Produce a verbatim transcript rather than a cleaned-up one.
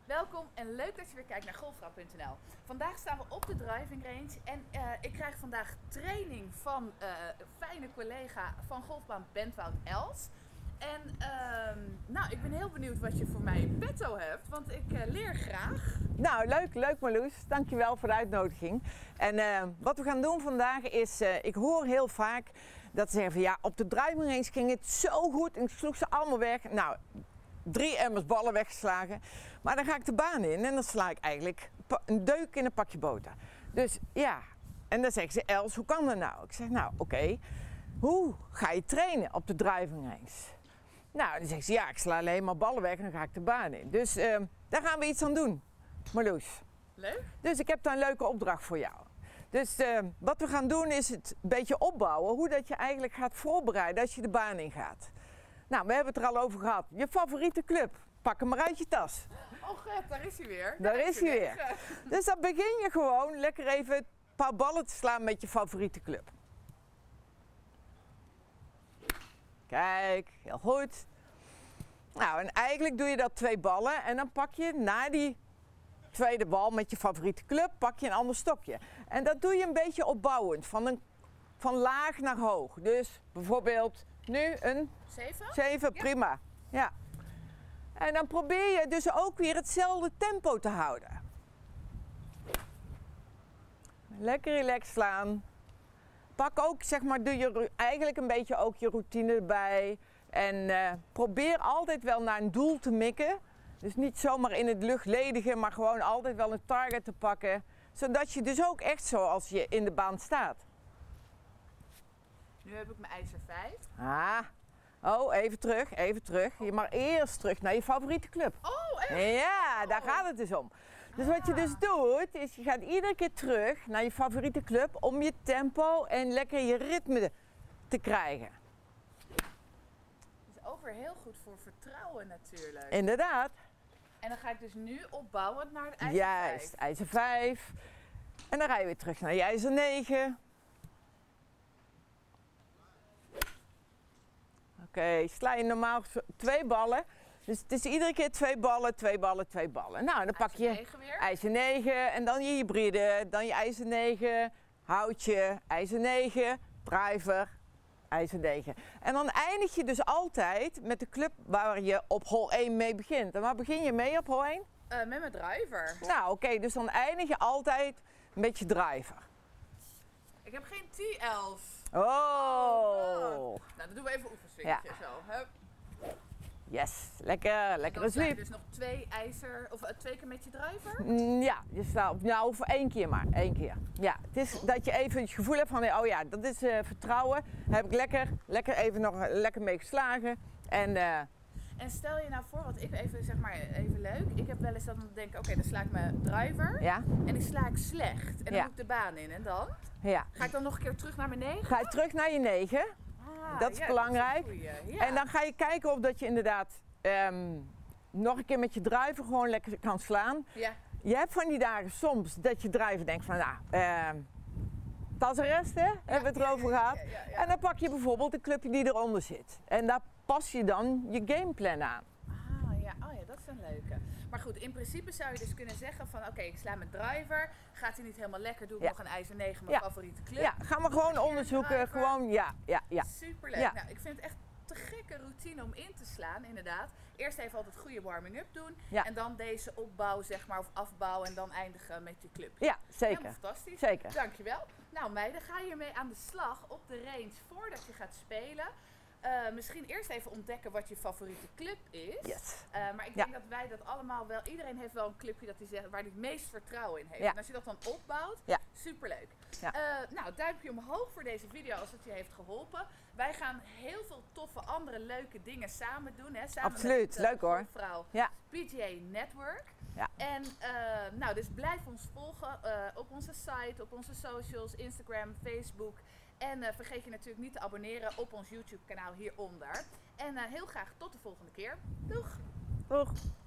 Welkom en leuk dat je weer kijkt naar golfvrouw punt n l. Vandaag staan we op de driving range en uh, ik krijg vandaag training van uh, een fijne collega van golfbaan Bentwoud Els. En uh, nou, ik ben heel benieuwd wat je voor mij in petto hebt, want ik uh, leer graag. Nou, leuk, leuk Marloes. Dankjewel voor de uitnodiging. En uh, wat we gaan doen vandaag is, uh, ik hoor heel vaak dat ze zeggen van ja, op de driving range ging het zo goed en ik sloeg ze allemaal weg. Nou, drie emmers ballen weggeslagen. Maar dan ga ik de baan in en dan sla ik eigenlijk een deuk in een pakje boter. Dus ja, en dan zeggen ze, Els, hoe kan dat nou? Ik zeg, nou oké, okay. Hoe ga je trainen op de driving range? Nou, dan zeggen ze, ja, ik sla alleen maar ballen weg en dan ga ik de baan in. Dus uh, daar gaan we iets aan doen, Marloes. Leuk. Dus ik heb daar een leuke opdracht voor jou. Dus uh, wat we gaan doen is het een beetje opbouwen, hoe dat je eigenlijk gaat voorbereiden als je de baan in gaat. Nou, we hebben het er al over gehad. Je favoriete club, pak hem maar uit je tas. Oh god, daar is hij weer. Daar, daar is hij weer. weer. Dus dan begin je gewoon lekker even een paar ballen te slaan met je favoriete club. Kijk, heel goed. Nou, en eigenlijk doe je dat twee ballen en dan pak je na die tweede bal met je favoriete club, pak je een ander stokje. En dat doe je een beetje opbouwend, van, een, van laag naar hoog. Dus bijvoorbeeld nu een zeven, zeven ja. Prima. Ja. En dan probeer je dus ook weer hetzelfde tempo te houden. Lekker relaxed slaan. Pak ook, zeg maar, doe je eigenlijk een beetje ook je routine erbij. En uh, probeer altijd wel naar een doel te mikken. Dus niet zomaar in het luchtledige, maar gewoon altijd wel een target te pakken. Zodat je dus ook echt zo als je in de baan staat. Nu heb ik mijn ijzer vijf. Ah. Oh, even terug, even terug. Je mag eerst terug naar je favoriete club. Oh, echt? Ja, daar gaat het dus om. Dus wat je dus doet, is je gaat iedere keer terug naar je favoriete club om je tempo en lekker je ritme te krijgen. Dat is ook weer heel goed voor vertrouwen natuurlijk. Inderdaad. En dan ga ik dus nu opbouwend naar de ijzer vijf. Juist, ijzer vijf. En dan ga je weer terug naar je ijzer negen. Oké, okay, sla je normaal twee ballen. Dus het is iedere keer twee ballen, twee ballen, twee ballen. Nou, dan pak je ijzer negen en dan je hybride, dan je ijzer negen, houtje, ijzer negen, driver, ijzer negen. En dan eindig je dus altijd met de club waar je op hole één mee begint. En waar begin je mee op hole één? Uh, met mijn driver. Nou, oké, okay, dus dan eindig je altijd met je driver. Ik heb geen T elf. Oh. oh. Nou, dan doen we even een oefenswingetje ja. zo. Hup. Yes, lekker, lekker een sweep. Dus nog twee ijzer, of uh, twee keer met je driver? Mm, ja, je staat op, nou voor één keer maar, één keer. Ja, het is oh. dat je even het gevoel hebt van, oh ja, dat is uh, vertrouwen. Heb ik lekker, lekker even nog lekker mee geslagen. En, uh, en stel je nou voor, want ik even, zeg maar, even leuk. Ik heb wel eens dat ik denk, oké, okay, dan sla ik mijn driver. Ja. En die sla ik slecht. En dan ja. moet ik de baan in. En dan? Ja. Ga ik dan nog een keer terug naar mijn negen? Ga je terug naar je negen. Ah, dat is ja, belangrijk. Dat is ja. En dan ga je kijken of dat je inderdaad um, nog een keer met je driver gewoon lekker kan slaan. Ja. Je hebt van die dagen soms dat je driver denkt van, nou, uh, tas en rest, hè? Ja, hebben we het erover ja, gehad. Ja, ja, ja. En dan pak je bijvoorbeeld een clubje die eronder zit. En daar pas je dan je gameplan aan. Ah, ja. Oh ja, dat is een leuke. Maar goed, in principe zou je dus kunnen zeggen van, oké, okay, ik sla mijn driver. Gaat hij niet helemaal lekker, doe ik ja. nog een ijzer negen, mijn ja. favoriete club. Ja, gaan we gewoon onderzoeken. Gewoon, ja, ja, ja. Superleuk. Ja. Nou, ik vind het echt te gekke routine om in te slaan, inderdaad. Eerst even altijd goede warming-up doen. Ja. En dan deze opbouw, zeg maar, of afbouw en dan eindigen met je club. Ja, zeker. Helemaal fantastisch. Zeker. Dankjewel. Nou meiden, ga hiermee aan de slag op de range voordat je gaat spelen. Uh, misschien eerst even ontdekken wat je favoriete club is. Yes. Uh, maar ik ja. denk dat wij dat allemaal wel, iedereen heeft wel een clubje dat hij zegt, waar hij het meest vertrouwen in heeft. Ja. En als je dat dan opbouwt, ja. superleuk. Ja. Uh, nou, duimpje omhoog voor deze video als het je heeft geholpen. Wij gaan heel veel toffe andere leuke dingen samen doen. Hè? Samen Absoluut, met de leuk hoor. Golfvrouw ja. P G A Network. Ja. En uh, nou, dus blijf ons volgen uh, op onze site, op onze socials, Instagram, Facebook. En uh, vergeet je natuurlijk niet te abonneren op ons YouTube kanaal hieronder. En uh, heel graag tot de volgende keer. Doeg! Doeg!